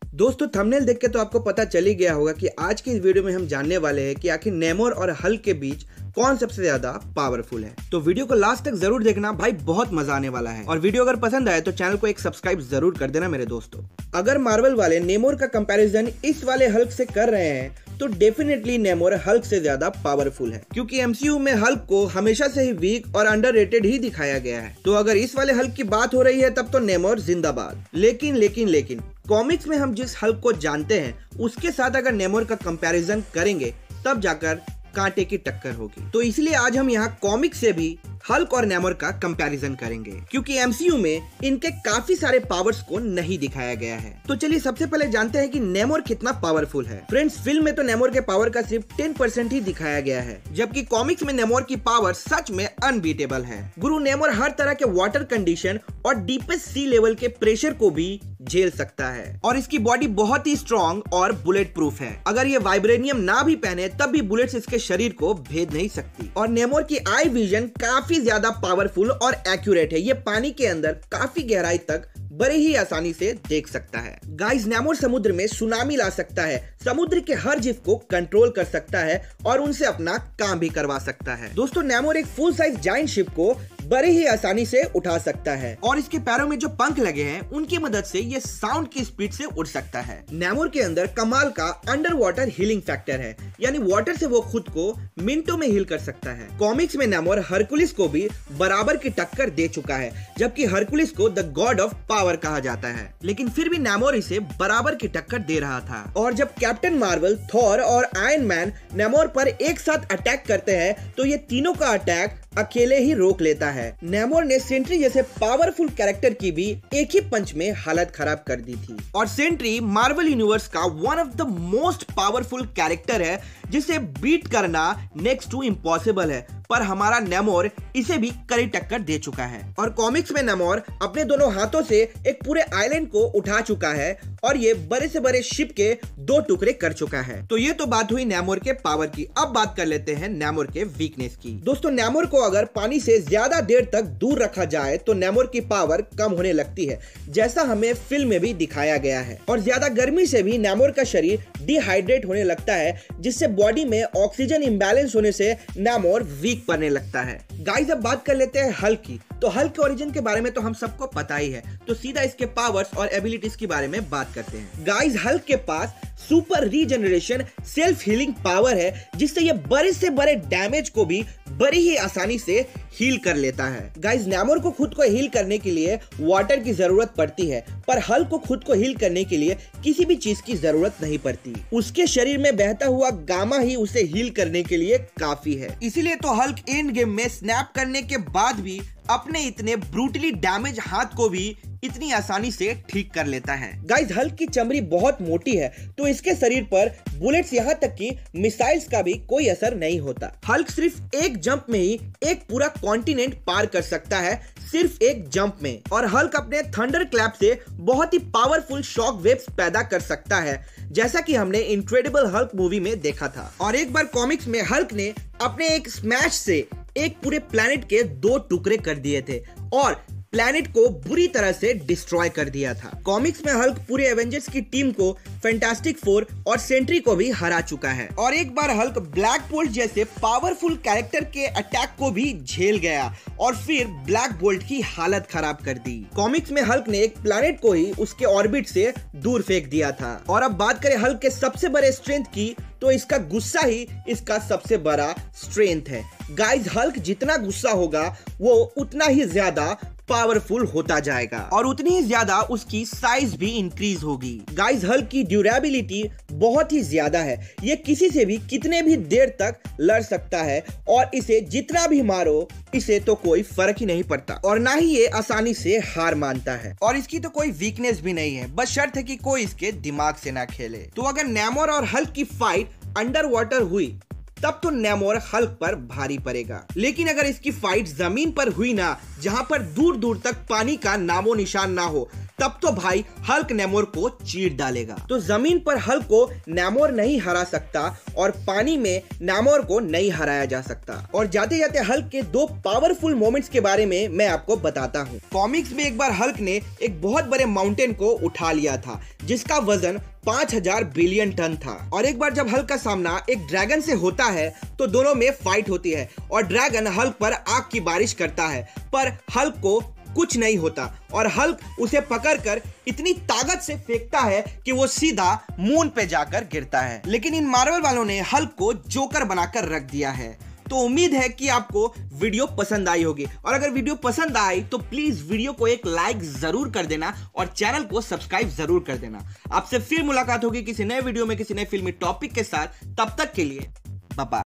दोस्तों थंबनेल देख के तो आपको पता चल ही गया होगा कि आज की इस वीडियो में हम जानने वाले हैं कि आखिर नेमोर और हल्क के बीच कौन सबसे ज्यादा पावरफुल है। तो वीडियो को लास्ट तक जरूर देखना भाई, बहुत मजा आने वाला है। और वीडियो अगर पसंद आए तो चैनल को एक सब्सक्राइब जरूर कर देना मेरे दोस्तों। अगर मार्वल वाले नेमोर का कंपैरिजन इस वाले हल्क से कर रहे हैं तो डेफिनेटली नेमोर हल्क से ज्यादा पावरफुल है, क्योंकि एमसीयू में हल्क को हमेशा से ही वीक और अंडररेटेड ही दिखाया गया है। तो अगर इस वाले हल्क की बात हो रही है तब तो नेमोर जिंदाबाद। लेकिन कॉमिक्स में हम जिस हल्क को जानते हैं उसके साथ अगर नेमोर का कंपैरिजन करेंगे तब जाकर कांटे की टक्कर होगी। तो इसलिए आज हम यहाँ कॉमिक से भी हल्क और नेमोर का कंपैरिजन करेंगे, क्योंकि एमसीयू में इनके काफी सारे पावर्स को नहीं दिखाया गया है। तो चलिए सबसे पहले जानते हैं कि नेमोर कितना पावरफुल है। फ्रेंड्स, फिल्म में तो नेमोर के पावर का सिर्फ 10% ही दिखाया गया है, जबकि कॉमिक्स में नेमोर की पावर सच में अनबीटेबल है। गुरु नेमोर हर तरह के वाटर कंडीशन और डीपेस्ट सी लेवल के प्रेशर को भी झेल सकता है, और इसकी बॉडी बहुत ही स्ट्रॉन्ग और बुलेट प्रूफ है। अगर ये वाइब्रेनियम ना भी पहने तब भी बुलेट्स इसके शरीर को भेद नहीं सकती। और नेमोर की आई विजन काफी ज्यादा पावरफुल और एक्यूरेट है। ये पानी के अंदर काफी गहराई तक बड़े ही आसानी से देख सकता है। गाइस, नेमोर समुद्र में सुनामी ला सकता है, समुद्र के हर जीव को कंट्रोल कर सकता है और उनसे अपना काम भी करवा सकता है। दोस्तों, नेमोर एक फुल साइज जायंट शिप को बड़े ही आसानी से उठा सकता है, और इसके पैरों में जो पंख लगे हैं उनकी मदद से ये साउंड की स्पीड से उड़ सकता है। नेमोर के अंदर कमाल का अंडर वाटर हीलिंग फैक्टर है, यानी वाटर से वो खुद को मिनटों में हील कर सकता है। कॉमिक्स में नेमोर हरकुलिस को भी बराबर की टक्कर दे चुका है, जबकि हरकुलिस को द गॉड ऑफ पावर कहा जाता है, लेकिन फिर भी नेमोर इसे बराबर की टक्कर दे रहा था। और जब कैप्टन मार्वल, थॉर और आयरन मैन नेमोर पर एक साथ अटैक करते हैं तो ये तीनों का अटैक अकेले ही रोक लेता है। नेमोर ने सेंट्री जैसे पावरफुल कैरेक्टर की भी एक ही पंच में हालत खराब कर दी थी। और सेंट्री मार्वल यूनिवर्स का one of the most powerful character है, जिसे बीट करना नेक्स्ट टू इम्पॉसिबल है, पर हमारा नेमोर इसे भी कड़ी टक्कर दे चुका है। और कॉमिक्स में नेमोर अपने दोनों हाथों से एक पूरे आइलैंड को उठा चुका है और ये बड़े से बड़े शिप के 2 टुकड़े कर चुका है। तो ये तो बात हुई नेमोर के पावर की। अब बात कर लेते हैं नेमोर के वीकनेस की। दोस्तों, नेमोर को अगर पानी से ज्यादा देर तक दूर रखा जाए तो नेमोर की पावर कम होने लगती है, जैसा हमें फिल्म में भी दिखाया गया है। और ज्यादा गर्मी से भी नेमोर का शरीर डिहाइड्रेट होने लगता है, जिससे बॉडी में ऑक्सीजन इम्बैलेंस होने से नेमोर वीक पड़ने लगता है। गाइस, अब बात कर लेते हैं हल्क की। तो हल्क के ओरिजिन के बारे में तो हम सबको पता ही है, तो सीधा इसके पावर्स और एबिलिटीज के बारे में बात करते हैं। गाइस, हल्क के पास super regeneration self healing power है, जिससे ये बड़े से बड़े डैमेज को भी बड़ी ही आसानी से हील कर लेता है। गाइस, नेमोर को खुद को हील करने के लिए वाटर की जरूरत पड़ती है, पर हल्क को खुद को हील करने के लिए किसी भी चीज की जरूरत नहीं पड़ती। उसके शरीर में बहता हुआ गामा ही उसे हील करने के लिए काफी है। इसीलिए तो हल्क एंड गेम में स्नैप करने के बाद भी अपने इतने ब्रूटली डैमेज हाथ को भी इतनी आसानी से ठीक कर लेता है। गाइस, हल्क की चमड़ी बहुत मोटी है, तो इसके शरीर पर बुलेट्स यहाँ तक कि मिसाइल्स का भी कोई असर नहीं होता। हल्क सिर्फ एक जंप में ही एक पूरा कॉन्टिनेंट पार कर सकता है, सिर्फ एक जंप में। और हल्क अपने थंडर क्लैप से बहुत ही पावरफुल शॉक वेव्स पैदा कर सकता है, जैसा कि हमने इनक्रेडिबल हल्क मूवी में देखा था। और एक बार कॉमिक्स में हल्क ने अपने एक स्मैश से एक पूरे प्लेनेट के 2 टुकड़े कर दिए थे और प्लैनेट को बुरी तरह से डिस्ट्रॉय कर दिया था। कॉमिक्स में हल्क पूरे एवेंजर्स की टीम को, फैंटास्टिक फोर और सेंट्री को भी हरा चुका है। और एक बार हल्क ब्लैक बोल्ट जैसे पावरफुल कैरेक्टर के अटैक को भी झेल गया और फिर ब्लैक बोल्ट की हालत खराब कर दी। कॉमिक्स में हल्क ने एक प्लैनेट को ही उसके ऑर्बिट से दूर फेंक दिया था। और अब बात करें हल्क के सबसे बड़े स्ट्रेंथ की, तो इसका गुस्सा ही इसका सबसे बड़ा स्ट्रेंथ है। गाइस, हल्क जितना गुस्सा होगा वो उतना ही ज्यादा पावरफुल होता जाएगा और उतनी ही ज्यादा उसकी साइज भी इंक्रीज होगी। गाइस, हल्क की ड्यूरेबिलिटी बहुत ही ज्यादा है। ये किसी से भी कितने भी देर तक लड़ सकता है और इसे जितना भी मारो इसे तो कोई फर्क ही नहीं पड़ता, और ना ही ये आसानी से हार मानता है। और इसकी तो कोई वीकनेस भी नहीं है, बस शर्त है कि कोई इसके दिमाग से ना खेले। तो अगर नेमोर और हल्क की फाइट अंडर वाटर हुई तब तो नेमोर हल्क पर भारी पड़ेगा, लेकिन अगर इसकी फाइट जमीन पर हुई ना, जहां पर दूर दूर तक पानी का नामो निशान ना हो, तब तो भाई हल्क नेमोर को चीर डालेगा। तो जमीन पर हल्क को नेमोर नहीं हरा सकता और पानी में नेमोर को नहीं हराया जा सकता। और जाते जाते हल्क के 2 पावरफुल मोमेंट्स के बारे में मैं आपको बताता हूँ। कॉमिक्स में एक बार हल्क ने एक बहुत बड़े माउंटेन को उठा लिया था जिसका वजन 5000 बिलियन टन था। और एक बार जब हल्क का सामना एक ड्रैगन से होता है तो दोनों में फाइट होती है और ड्रैगन हल्क पर आग की बारिश करता है, पर हल्क को कुछ नहीं होता और हल्क उसे पकड़कर इतनी ताकत से फेंकता है कि वो सीधा मून पे जाकर गिरता है। लेकिन इन मार्वल वालों ने हल्क को जोकर बनाकर रख दिया है। तो उम्मीद है कि आपको वीडियो पसंद आई होगी और अगर वीडियो पसंद आई तो प्लीज वीडियो को एक लाइक जरूर कर देना और चैनल को सब्सक्राइब जरूर कर देना। आपसे फिर मुलाकात होगी किसी नए वीडियो में किसी नए फिल्मी टॉपिक के साथ। तब तक के लिए बाय बाय।